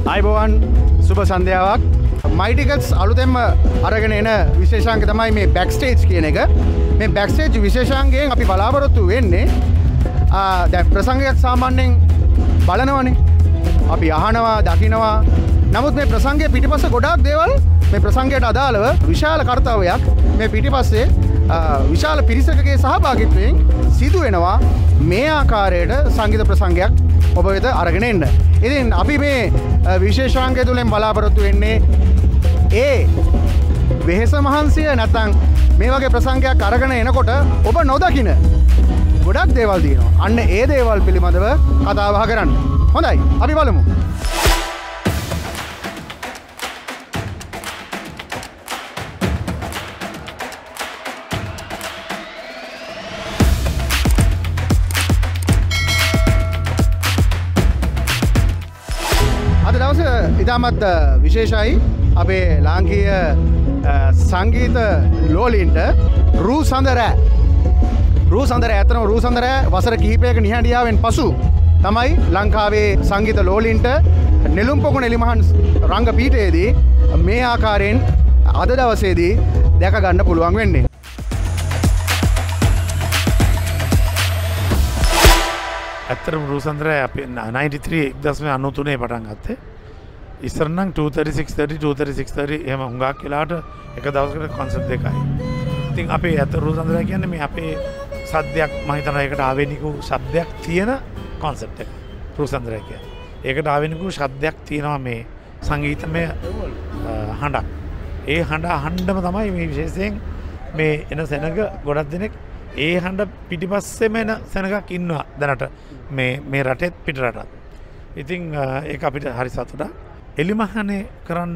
අයිබෝවන් සුබ සන්ධ්‍යාවක් MyTickets අලුතෙන්ම අරගෙන එන විශේෂාංගය තමයි මේ BackStage කියන එක. මේ BackStage විශේෂාංගයෙන් අපි බලාපොරොත්තු වෙන්නේ දැන් ප්‍රසංගයක් සාමාන්‍යයෙන් බලනවනේ. අපි අහනවා, දකිනවා. නමුත් මේ ප්‍රසංගයේ පිටිපස්ස ගොඩාක් දේවල් මේ ප්‍රසංගයට අදාළව විශාල කාර්යයක් මේ පිටිපස්සේ විශාල පිරිසකගේ සහභාගීත්වයෙන් සිදු වෙනවා. මේ ආකාරයට සංගීත ප්‍රසංගයක් ඔබ වෙත අරගෙන එන්න. ඉතින් අපි මේ විශේෂාංගය තුලින් බලාපොරොත්තු වෙන්නේ වෙහෙස මහන්සිය නැත්නම් මේ වගේ ප්‍රසංගයක් අරගෙන එනකොට ඔබ නොදකින ගොඩක් දේවල් තියෙනවා. අන්න ඒ දේවල් පිළිබඳව කතා බහ කරන්න. හොඳයි. අපි බලමු. ඉතාමත් විශේෂයි අපේ ලාංකීය සංගීත ලෝලින්ට රූ සඳරෑ ඇත්තනම රූ සඳරෑ වසර කිහිපයක නිහඬියාවෙන් පසු තමයි ලංකාවේ සංගීත ලෝලින්ට නෙළුම් පොකුණ එලිමහන් රංග පීඨයේදී මේ ආකාරයෙන් අද දවසේදී දැක ගන්න පුළුවන් වෙන්නේ. ඇත්තටම රූ සඳරෑ අපි 93 පටන් ගත්තේ. ඉස්සර නම් 236 236 එහෙම හුඟක් වෙලාවට එක දවසකට කොන්සර්ට් දෙකයි. ඉතින් අපේ ඇත්ත රූ සඳරා කියන්නේ මේ අපේ සද්දයක් මම හිතනවා ඒකට ආවේනික ශබ්දයක් තියෙන කොන්සර්ට් එක. රූ සඳරා කියන්නේ. ඒකට ආවේනික ශබ්දයක් තියෙනවා මේ සංගීතමය හඬක්. ඒ හඬ අහන්නම තමයි මේ විශේෂයෙන් මේ එන සෙනග ගොඩක් දෙනෙක් ඒ හඬ පිටිපස්සෙම එන සෙනගක් ඉන්නවා දැනට මේ රටෙත් පිට රටත්. ඉතින් ඒක අපිට හරි සතුටක්. එලිමහනේ කරන්න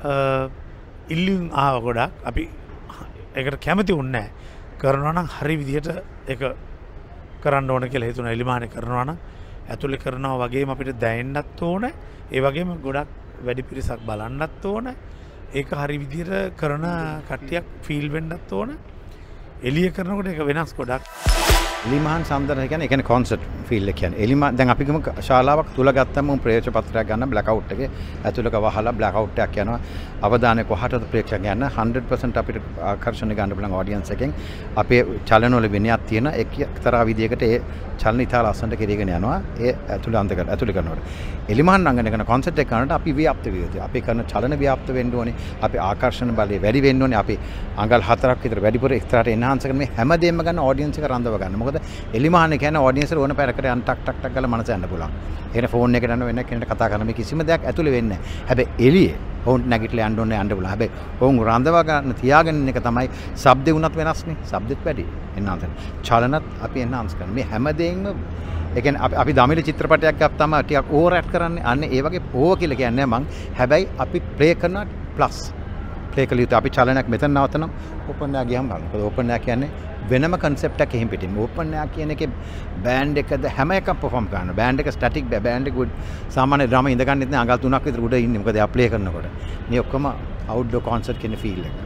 ඉල්ලුම් ආව ගොඩක් අපි ඒකට කැමති වුණේ නැහැ. කරනවා නම් හරි විදියට ඒක කරන්න ඕන කියලා හිතුණා. එලිමහනේ කරනවා නම් ඇතුලේ කරනවා වගේම අපිට දැනෙන්නත් ඕන. ඒ වගේම ගොඩක් වැඩි පිරිසක් බලන්නත් ඕන. ඒක හරි විදියට කරන කට්ටියක් ෆීල් වෙන්නත් ඕන. එළිය කරනකොට ඒක වෙනස් ගොඩක්. එලිමහන් සම්දරන කියන්නේ කොන්සර්ට් ෆීල් එක කියන්නේ. එලිමහන් දැන් අපි ගම ශාලාවක් තුල ගත්තම ප්‍රේක්ෂක පත්‍රයක් ගන්න බ්ලැක් අවුට් එකේ ඇතුළක වහලා බ්ලැක් අවුට් එකක් යනවා. අවධානය කොහටද ප්‍රේක්ෂක යන 100% අපිට ආකර්ෂණය ගන්න පුළුවන් ඔඩියන්ස් එකෙන් අපේ චලන වල විනයක් තියෙන එක්තරා විදියකට ඒ චලන ඉතාල අසන්නට කෙරීගෙන යනවා. ඒ ඇතුළේ කරනකොට. එලිමහන් රංගන කරන කොන්සර්ට් එක කරනකොට අපි ව්‍යාප්ත වෙ යුතුයි. අපි කරන චලන ව්‍යාප්ත වෙන්න ඕනේ. අපේ ආකර්ෂණ බලය වැඩි වෙන්න ඕනේ. අපි අඟල් 4ක් විතර වැඩිපුර එක්ස්ට්‍රාට එන්හාන්ස් කරන මේ හැමදේම ගන්න ඔඩියන්ස් එක රඳව ගන්න. මොකද එලිමහනේ කියන්නේ ඔඩියන්ස් එක ඕන පැරකට යන ටක් ටක් ටක් ගාලා මනස යන්න පුළුවන්. ඒකනේ ෆෝන් එකට යන වෙන කෙනෙක්ට කතා කරන මේ කිසිම දෙයක් ඇතුලේ වෙන්නේ නැහැ. හැබැයි එළියේ ඔවුන් නැගිටලා යන්න ඕනේ යන්න පුළුවන්. හැබැයි ඔවුන් රඳව ගන්න තියාගෙන ඉන්න එක තමයි ශබ්දේ වුණත් වෙනස්නේ. ශබ්දෙත් වැඩි. එන්හාන්ස් චලනත් අපි එන්හාන්ස් කරන. මේ හැමදේම ඒ කියන්නේ අපි දමිළ චිත්‍රපටයක් ගත්තාම ටිකක් ඕවර් ඇක්ට් කරන්නේ. අන්න ඒ වගේ ඕවර් කියලා කියන්නේ මං. හැබැයි අපි ප්ලේ කරනවා ප්ලස්. ප්ලේ කළ යුතු අපි චලනයක් මෙතන නවතනම් ඕපන් එයා ගියම බලන්න. මොකද ඕපන් එයා කියන්නේ වෙනම කන්සෙප්ට් එකක් එහෙම පිටින්. ඕපන් එයා කියන එකේ බෑන්ඩ් එකද හැම එකක්ම පර්ෆෝම් කරනවා. බෑන්ඩ් එක ස්ටැටික් බෑන්ඩ් එක සාමාන්‍ය ඩ්‍රම ඉඳ ගන්නෙත් නෑ අඟල් 3ක් විතර උඩ ඉන්නේ. මොකද එයා ප්ලේ කරනකොට. මේ ඔක්කොම අවුට්ඩෝර් කොන්සර්ට් කියන ෆීල් එක.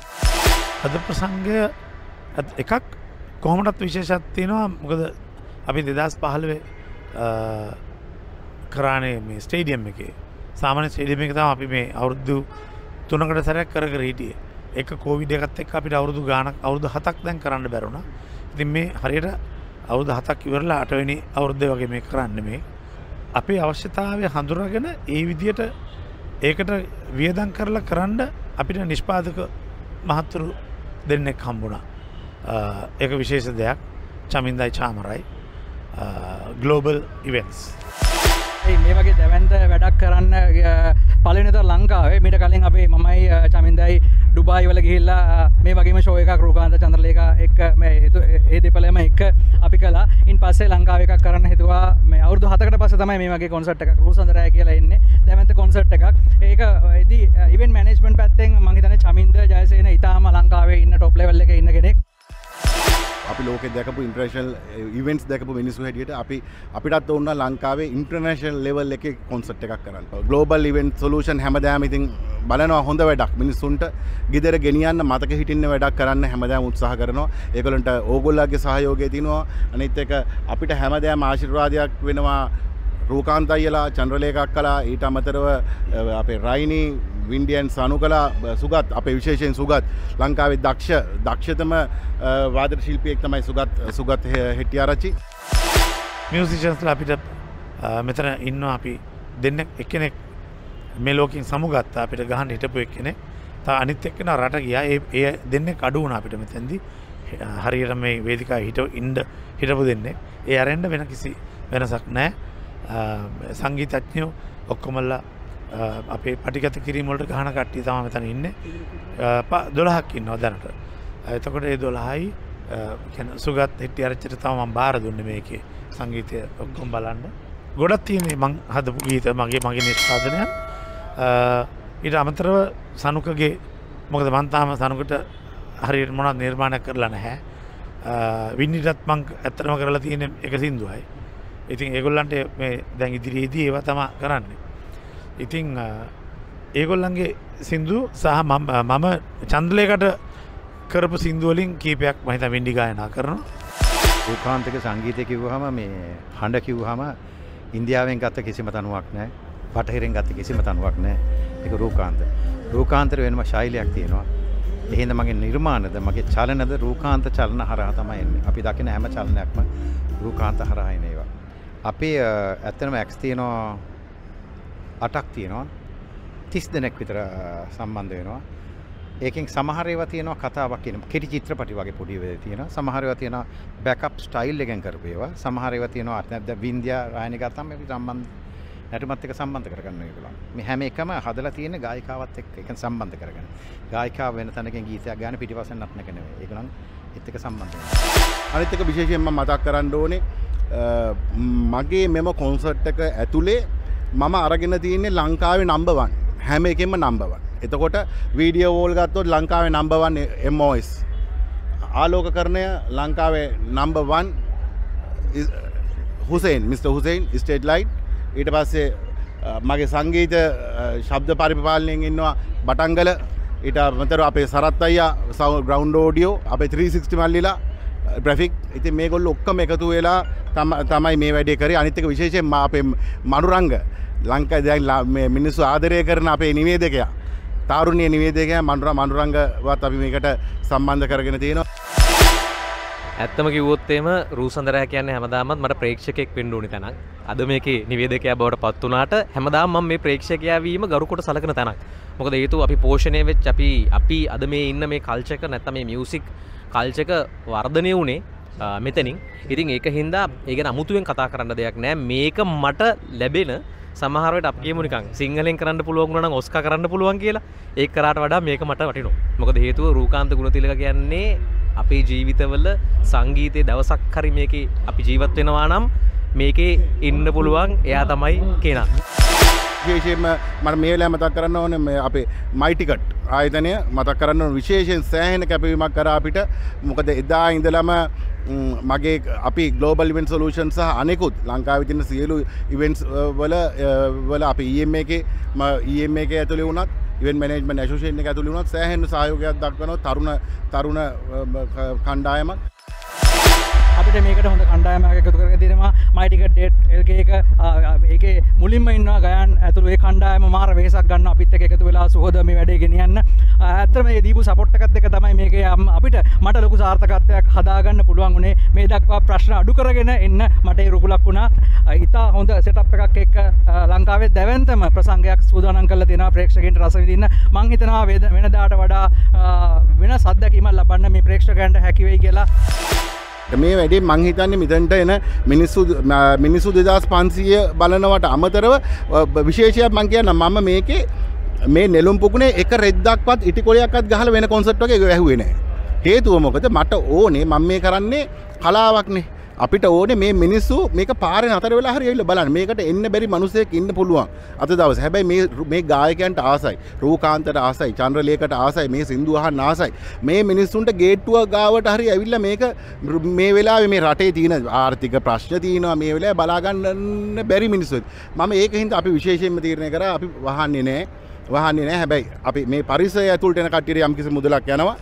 අද ප්‍රසංගය එකක් කොහොමදත් විශේෂයක් තියෙනවා. මොකද අපි 2015 කරානේ මේ ස්ටේඩියම් එකේ. සාමාන්‍ය ස්ටේඩියම් එක තමයි අපි මේ අවුරුදු 3කට සැරයක් කර හිටියේ. එක කොවිඩ් එකත් එක්ක අපිට අවුරුදු 7ක් දැන් කරන්න බැරුණා. ඉතින් මේ හරියට අවුරුදු 7ක් ඉවරලා 8 වෙනි අවුරුද්දේ වගේ මේක කරන්නේ මේ. අපේ අවශ්‍යතාවය හඳුනාගෙන ඒ විදියට ඒකට වියදම් කරලා කරන්න අපිට නිෂ්පාදක මහතුරු දෙන්නෙක් හම්බුණා. ඒක විශේෂ දෙයක්. චමින්දයි චාමරයි ග්ලෝබල් ඉවෙන්ට්ස්. මේ වගේ දැවැන්ත වැඩක් කරන්න පළවෙනිතර ලංකාවේ මීට කලින් අපේ මමයි චමින්දයි ඩුබායි වල ගිහිල්ලා මේ වගේම ෂෝ එකක් රූකාන්ත චන්ද්‍රලේඛා එක්ක මේ ඒ දෙපළම එක්ක අපි කළා. ඉන් පස්සේ ලංකාවේ එකක් කරන්න හිතුවා. මේ අවුරුදු 7කට පස්සේ තමයි මේ වගේ කොන්සර්ට් එකක් රූ සඳරෑ කියලා එන්නේ. දැවැන්ත කොන්සර්ට් එකක්. ඒක එදී ඉවෙන්ට් මැනේජ්මන්ට් පැත්තෙන් මම හිතන්නේ චමින්ද ජයසේන ඊටාම ලංකාවේ ඉන්න টොප් ලෙවල් එකේ ඉන්න කෙනෙක්. අපි ලෝකෙ දැකපු ඉන්ටර්නැෂනල් ඉවෙන්ට්ස් දැකපු මිනිස්සු හැටියට අපිටත් ඕන ලංකාවේ ඉන්ටර්නැෂනල් ලෙවල් එකේ කොන්සර්ට් එකක් කරන්න. ග්ලෝබල් ඉවෙන්ට් සොලියුෂන් හැමදාම ඉතින් බලනවා හොඳ වැඩක්. මිනිස්සුන්ට ගෙදර ගෙනියන්න මතක හිටින්න වැඩක් කරන්න හැමදාම උත්සාහ කරනවා. ඒගොල්ලන්ට ඕගොල්ලන්ගේ සහයෝගය තියෙනවා. අනිත් එක අපිට හැමදාම ආශිර්වාදයක් වෙනවා Rookantha අයියලා චන්ද්‍රලේඛ අක්කලා ඊට අමතරව අපේ රයිනි වින්ඩියන් සනුකලා සුගත් අපේ විශේෂයෙන් සුගත් ලංකාවේ දක්ෂතම වාදන ශිල්පියෙක් තමයි සුගත් හෙට්ටිආරච්චි. මියුසිෂියන්ස්ලා අපිට මෙතන ඉන්නවා අපි දෙන්නෙක් එක්කෙනෙක් මේ ලෝකෙන් සමුගත්තා අපිට ගහන්න හිටපු එක්කෙනෙක්. තා අනිත් එක්කෙනා රට ගියා. ඒ දෙන්නෙක් අඩු වුණා අපිට මෙතෙන්දී. හරියට මේ වේදිකාවේ හිටපු දෙන්නෙක්. ඒ අරෙන්න වෙන කිසි වෙනසක් නැහැ. සංගීතඥයෝ ඔක්කොමලා අපේ පටිගත කිරීම වලට ගහන කට්ටිය තමයි මෙතන ඉන්නේ. 12ක් ඉන්නවා දැනට. එතකොට ඒ 12යි කියන්නේ සුගත් හෙට්ටිආරච්චිට තමයි මම බාර දුන්නේ මේකේ සංගීතය ඔක්කොම බලන්න. ගොඩක් තියෙන්නේ මං හදපු ගීත මගේ නිෂ්පාදනයන්. ඊට අමතරව සනුකගේ මොකද මං තාම සනුකට හරියට මොනවද නිර්මාණයක් කරලා නැහැ. වින්නිටත් මං ඇත්තටම කරලා තියෙන එක සින්දුවයි. ඉතින් ඒගොල්ලන්ට මේ දැන් ඉදිරියේදී ඒවා තමයි කරන්නේ. ඉතින් ඒගොල්ලන්ගේ සින්දු සහ මම චන්ද්‍රලේඛට කරපු සින්දු වලින් කීපයක් මම හිතා වෙන්ඩි ගායනා කරනවා. රූකාන්තක සංගීතය කිව්වහම මේ හඬ කිව්වහම ඉන්දියාවෙන් ගත්ත කිසිම තනුවක් නැහැ. බටහිරෙන් ගත්ත කිසිම තනුවක් නැහැ. ඒක රූකාන්ත. රූකාන්තර වෙනම ශෛලියක් තියෙනවා. ඒ හින්දා මගේ නිර්මාණද මගේ චලනද රූකාන්ත චලන හරහා තමයි එන්නේ. අපි දකින හැම චලනයක්ම රූකාන්ත හරහා එන ඒවා. අපේ ඇත්තටම ඇක්ස් තියෙනවා 8ක් තියෙනවා. 30 දෙනෙක් විතර සම්බන්ධ වෙනවා. ඒකෙන් සමහර ඒවා තියෙනවා කතාවක් කියන කෙටි චිත්‍රපටි වගේ පොඩි ඒවා තියෙනවා. සමහර ඒවා තියෙනවා බෑකප් ස්ටයිල් එකෙන් කරපු ඒවා. සමහර ඒවා තියෙනවා දැන් වින්දියා රායනි ගත්තාම මේක සම්බන්ධ නැටුමත් එක්ක සම්බන්ධ කරගන්න ඒගොල්ලෝ. මේ හැම එකම හදලා තියෙන ගායිකාවත් එක්ක ඒක සම්බන්ධ කරගන්න. ගායිකාව වෙන තැනකින් ගීතයක් ගන්න පිටිපස්සෙන් නටනක නෙවෙයි. ඒගොල්ලන් ඒත් එක්ක සම්බන්ධ වෙනවා. අනිත් එක විශේෂයෙන් මම මතක් කරන්න ඕනේ මගේ මෙම කොන්සර්ට් එක ඇතුලේ මම අරගෙන තියෙන්නේ ලංකාවේ නම්බර් 1 හැම එකෙම නම්බර් 1. එතකොට වීඩියෝ වෝල් ගත්තොත් ලංකාවේ නම්බර් 1 MOS ආලෝකකරණය ලංකාවේ number 1 Hussain mister Hussain state light. ඊට පස්සේ මගේ සංගීත ශබ්ද පරිපාලනයෙන් ඉන්නවා බටංගල. ඊට අමතරව අපේ සරත් අයියා ග්‍රවුන්ඩ් ඕඩියෝ අපේ 360 මල්ලිලා ග්‍රැෆික්. ඉතින් මේගොල්ලෝ ඔක්කොම එකතු වෙලා තමයි මේ වැඩේ කරේ. අනිත් එක විශේෂයෙන් අපේ මනුරංග ලංකාවේ දැන් මේ මිනිස්සු ආදරය කරන අපේ නිවේදකයා තාරුණ්‍ය නිවේදකයා මනුරංගවත් අපි මේකට සම්බන්ධ කරගෙන තියෙනවා. ඇත්තම කිව්වොත් එහෙම රූ සඳරා කියන්නේ හැමදාමත් මට ප්‍රේක්ෂකෙක් වෙන්න ඕනි තැනක්. අද මේකේ නිවේදකයා බවට පත් වුණාට හැමදාම මම මේ ප්‍රේක්ෂකයා වීම ගරු කොට සලකන තැනක්. මොකද හේතුව අපි පෝෂණය වෙච්ච අපි අද මේ ඉන්න මේ කල්චර් එක නැත්නම් මේ මියුසික් කල්චර් එක වර්ධනය වුණේ මෙතනින්. ඉතින් ඒක හින්දා ඒ ගැන අමුතුවෙන් කතා කරන්න දෙයක් නෑ. මේක මට ලැබෙන සමහර වෙලට අපි කියමු නිකන් සිංහලෙන් කරන්න පුළුවන් වුණා නම් ඔස්කා කරන්න පුළුවන් කියලා. ඒක කරාට වඩා මේක මට වටිනවා. මොකද හේතුව රූකාන්ත ගුණතිලක කියන්නේ අපේ ජීවිතවල සංගීතයේ දවසක් හරි මේකේ අපි ජීවත් වෙනවා නම් මේකේ ඉන්න පුළුවන් එයා තමයි කෙනා. විශේෂයෙන්ම මම මේ වෙලාවේ මතක් කරන්න ඕනේ මේ අපේ MyTicket ආයතනය මතක් කරන්න ඕනේ විශේෂයෙන් සෑහෙන කැපවීමක් කරා අපිට. මොකද එදා ඉඳලම මගේ අපි ග්ලෝබල් ඉවෙන්ට් සොලියුෂන් සහ අනෙකුත් ලංකාවේ තියෙන සියලු ඉවෙන්ට්ස් වල අපි EM එකේ ඇතුලේ වුණත් ඉවෙන්ට් මැනේජ්මන්ට් ඇසෝසියේෂන් එක ඇතුලේ වුණත් සෑහෙන සහයෝගයක් දක්වනවා තරුණ කණ්ඩායමක්. අපිට මේකට හොඳ කණ්ඩායමක් එකතු කරගෙන තියෙනවා MyTicket එක. ඒකේ මුලින්ම ඉන්නවා ගයන් ඇතුළු ඒ කණ්ඩායම මාර වෙහසක් ගන්න අපිත් එක්ක එකතු වෙලා සුහද මේ වැඩේ ගෙනියන්න. ඇත්තටම මේ දීපු සපෝට් එකත් එක්ක තමයි මේකේ අපිට මට ලොකු සාර්ථකත්වයක් හදාගන්න පුළුවන් උනේ. මේ දක්වා ප්‍රශ්න අඩු කරගෙන එන්න මට ඒ රුකුලක් වුණා. ඉතා හොඳ සෙටප් එකක් එක්ක ලංකාවේ දැවැන්තම ප්‍රසංගයක් සූදානම් කරලා තියෙනවා ප්‍රේක්ෂකයන්ට රස විඳින්න. මම හිතනවා වෙනදාට වඩා වෙනස් අත්දැකීමක් ලබන්න මේ ප්‍රේක්ෂකයන්ට හැකි වෙයි කියලා. මේ වැඩේ මං හිතන්නේ මෙතනට එන මිනිස්සු 2500 බලනවට අමතරව විශේෂයක් මං කියන්නම් මම මේකේ මේ නෙළුම් පුකුණේ එක රෙද්දක්වත් ඉටිකොලයක්වත් ගහලා වෙන කොන්සර්ට් එකක ඇහුවේ නැහැ. හේතුව මොකද මට ඕනේ මම මේ කරන්නේ කලාවක්නේ. අපිට ඕනේ මේ මිනිස්සු මේක පාරේ නතර වෙලා හරි ඇවිල්ලා බලන්න. මේකට එන්න බැරි මිනිසෙක් ඉන්න පුළුවන් අද දවසේ. හැබැයි මේ ගායකයන්ට ආසයි. රූකාන්තට ආසයි. චන්ද්‍රලේඛට ආසයි. මේ සින්දු අහන්න ආසයි. මේ මිනිස්සුන්ට ගේට්ටුව ගාවට හරි ඇවිල්ලා මේක මේ වෙලාවේ මේ රටේ තියෙන ආර්ථික ප්‍රශ්න තියෙනවා. මේ වෙලාවේ බලා ගන්න බැරි මිනිස්සු. මම ඒකින්ද අපි විශේෂයෙන්ම තීරණය කරා අපි වහන්නේ නැහැ. හැබැයි අපි මේ පරිසරය ඇතුළට එන කට්ටියට යම්කිසි මුදලක් යනවා.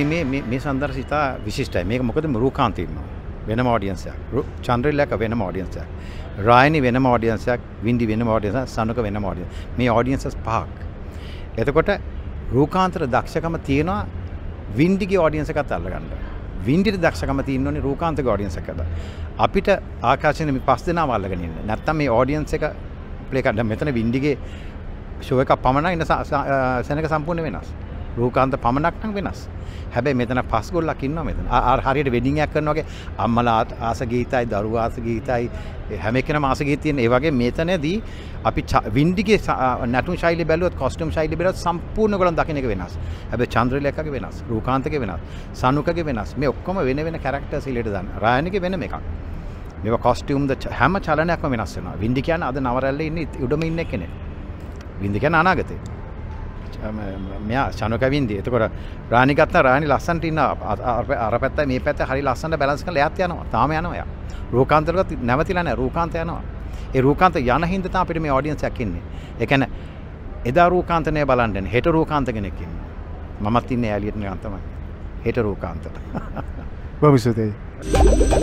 මේ සංදර්ශය ඉතා විශිෂ්ටයි. මේක මොකද රූකාන්ත ඉන්නවා. වෙනම ඔඩියන්ස් එකක්. චන්ද්‍රලේඛ වෙනම ඔඩියන්ස් එකක්. රායිනි වෙනම ඔඩියන්ස් එකක්. වින්ඩි වෙනම ඔඩියන්ස් එකක්. සනුක වෙනම ඔඩියන්ස්. මේ ඔඩියන්සස් පහක්. එතකොට රූකාන්තර දක්ෂකම තියෙනවා වින්ඩිගේ ඔඩියන්ස් එකත් අල්ලගන්න. වින්ඩිට දක්ෂකම තියෙන්නේ රූකාන්තගේ ඔඩියන්ස් එකද. අපිට ආකාශයෙන් මේ පස් දෙනාම අල්ලගෙන ඉන්න. නැත්තම් මේ ඔඩියන්ස් එක ප්ලේ කරන්න මෙතන වින්ඩිගේ ෂෝ එකක් පමණයි ඉන්න සෙනඟ සම්පූර්ණ වෙනස්. රූකාන්ත පමණක් නම් වෙනස්. හැබැයි මෙතන පස් ගොල්ලක් ඉන්නවා මෙතන. හරියට වෙඩින් එකක් කරනවා වගේ අම්මලා ආස ගීතයි දරුවා ආස ගීතයි හැම එකනම ආස ගීත තියෙන. ඒ වගේ මෙතනදී අපි වින්ඩිගේ නැටුම් ශෛලිය බැලුවොත් කොස්ටියුම් ශෛලිය බැලුවොත් සම්පූර්ණ ගොල්ලන් දකින්න එක වෙනස්. හැබැයි චන්ද්‍රලේඛගේ වෙනස්, රූකාන්තගේ වෙනස්, සනුකගේ වෙනස්. මේ ඔක්කොම වෙන වෙන කැරක්ටර්ස් ඉලට දාන්න. රායනිගේ වෙනම එකක්. මේවා කොස්ටියුම්ද හැම චලනයක්ම වෙනස් වෙනවා. වින්ඩි කියන්නේ අද නවරැල්ලේ ඉන්නේ උඩම ඉන්න කෙනෙක්. වින්ඩි කියන්නේ අනාගතේ. මෙයා ශනුක වින්දි. එතකොට රාණි ගත්තා රාණි ලස්සනට ඉන්න අර පැත්තයි මේ පැත්තයි හරි ලස්සනට බැලන්ස් කරලා එයාත් යනවා. තාම යනවා එයා. රූකාන්තරවත් නැවතිලා නැහැ. රූකාන්ත යනවා. ඒ රූකාන්ත යන හින්දා තමයි අපිට මේ ඔඩියන්ස් එකක් ඉන්නේ. ඒ කියන්නේ එදා රූකාන්තනේ බලන්නේ. හෙට රූකාන්ත කෙනෙක් ඉන්නවා. මමත් ඉන්නේ ඇලියට නිකන් තමයි. හෙට රූකාන්තට. බොහොම ස්තුතියි.